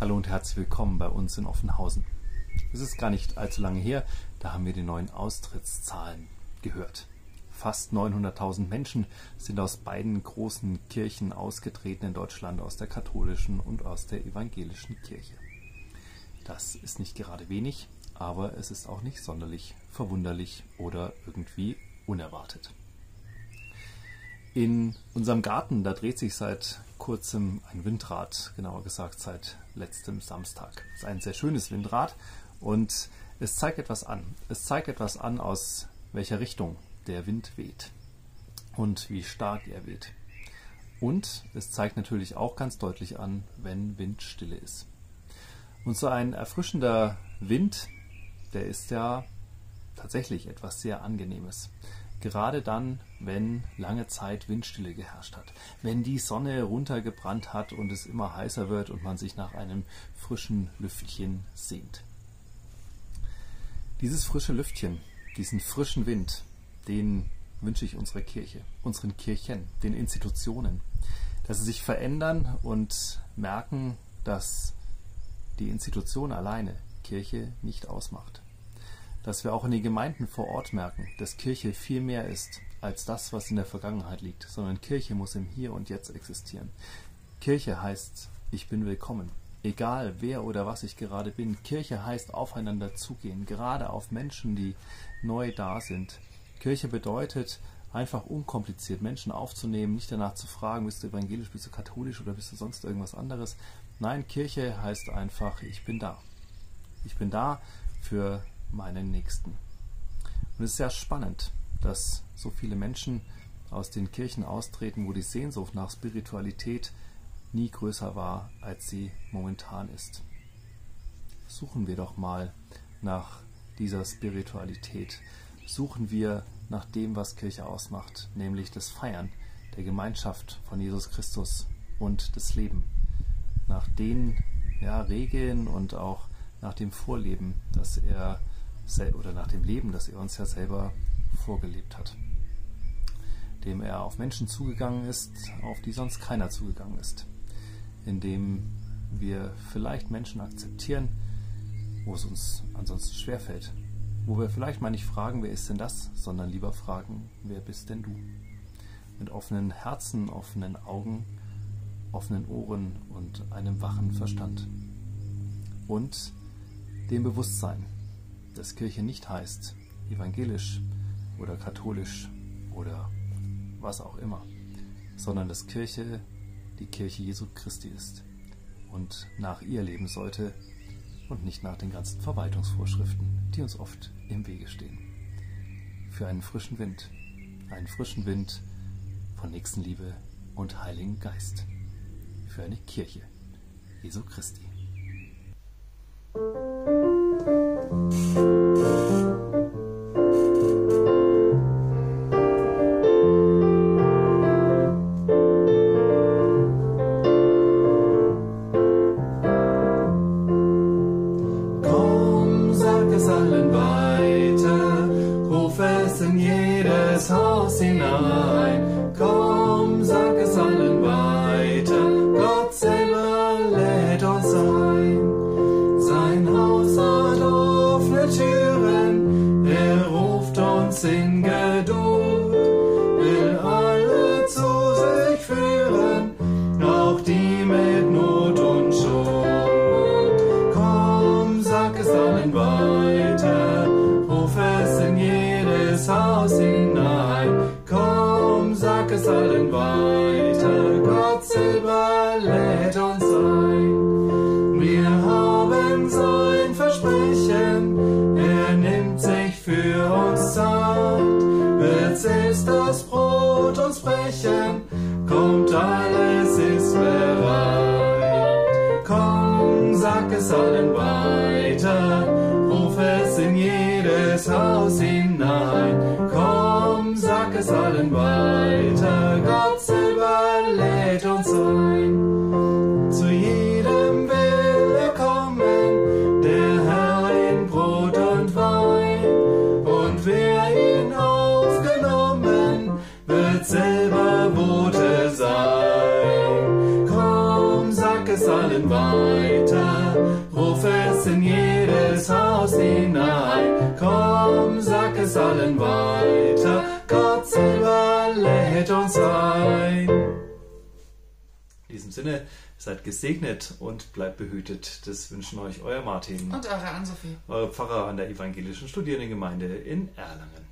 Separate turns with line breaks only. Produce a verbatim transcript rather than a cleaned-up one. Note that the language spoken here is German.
Hallo und herzlich willkommen bei uns in Offenhausen. Es ist gar nicht allzu lange her, da haben wir die neuen Austrittszahlen gehört. Fast neunhunderttausend Menschen sind aus beiden großen Kirchen ausgetreten in Deutschland, aus der katholischen und aus der evangelischen Kirche. Das ist nicht gerade wenig, aber es ist auch nicht sonderlich verwunderlich oder irgendwie unerwartet. In unserem Garten, da dreht sich seit kurzem ein Windrad, genauer gesagt seit letztem Samstag. Es ist ein sehr schönes Windrad und es zeigt etwas an. Es zeigt etwas an, aus welcher Richtung der Wind weht und wie stark er weht. Und es zeigt natürlich auch ganz deutlich an, wenn Windstille ist. Und so ein erfrischender Wind, der ist ja tatsächlich etwas sehr Angenehmes. Gerade dann, wenn lange Zeit Windstille geherrscht hat, wenn die Sonne runtergebrannt hat und es immer heißer wird und man sich nach einem frischen Lüftchen sehnt. Dieses frische Lüftchen, diesen frischen Wind, den wünsche ich unserer Kirche, unseren Kirchen, den Institutionen, dass sie sich verändern und merken, dass die Institution alleine Kirche nicht ausmacht. Dass wir auch in den Gemeinden vor Ort merken, dass Kirche viel mehr ist als das, was in der Vergangenheit liegt, sondern Kirche muss im Hier und Jetzt existieren. Kirche heißt, ich bin willkommen, egal wer oder was ich gerade bin. Kirche heißt, aufeinander zugehen, gerade auf Menschen, die neu da sind. Kirche bedeutet, einfach unkompliziert Menschen aufzunehmen, nicht danach zu fragen, bist du evangelisch, bist du katholisch oder bist du sonst irgendwas anderes. Nein, Kirche heißt einfach, ich bin da. Ich bin da für meinen Nächsten. Und es ist sehr spannend, dass so viele Menschen aus den Kirchen austreten, wo die Sehnsucht nach Spiritualität nie größer war, als sie momentan ist. Suchen wir doch mal nach dieser Spiritualität. Suchen wir nach dem, was Kirche ausmacht, nämlich das Feiern der Gemeinschaft von Jesus Christus und das Leben. Nach den ja, Regeln und auch nach dem Vorleben, das er oder nach dem Leben, das er uns ja selber vorgelebt hat. Dem er auf Menschen zugegangen ist, auf die sonst keiner zugegangen ist. Indem wir vielleicht Menschen akzeptieren, wo es uns ansonsten schwerfällt. Wo wir vielleicht mal nicht fragen, wer ist denn das, sondern lieber fragen, wer bist denn du? Mit offenen Herzen, offenen Augen, offenen Ohren und einem wachen Verstand. Und dem Bewusstsein, dass Kirche nicht heißt evangelisch oder katholisch oder was auch immer, sondern dass Kirche die Kirche Jesu Christi ist und nach ihr leben sollte und nicht nach den ganzen Verwaltungsvorschriften, die uns oft im Wege stehen. Für einen frischen Wind, einen frischen Wind von Nächstenliebe und Heiligen Geist. Für eine Kirche Jesu Christi.
Komm, sag es allen weiter, ruf es in jedes Haus hinein. Komm, sag es allen weiter, Gott selber lädt uns ein. Sein Haus hat offene Türen, er ruft uns in Geduld, will alle zu sich führen, auch die mit Not und Schuld. Komm, sag es allen weiter, ruf es in jedes Haus hinein. Komm, sag es allen weiter, Gott selber lädt uns ein. Wir haben sein Versprechen, er nimmt sich für uns Zeit, wird selbst das Brot uns brechen, kommt, alles ist bereit. Komm, sag es allen weiter, ruf es in jedes Haus hinein. Komm, sag es allen weiter, Gott selber lädt uns ein. Zu jedem will er kommen, der Herr in Brot und Wein. Und wer ihn aufgenommen, wird selber Bote sein. Komm, sag es allen weiter, ruf es in jedes Haus hinein. Komm, sag es allen weiter, Gott selber lädt uns ein. In diesem Sinne, seid gesegnet und bleibt behütet. Das wünschen euch euer Martin
Und eure Ann-Sophie.
Eure Pfarrer an der Evangelischen Studierendengemeinde in Erlangen.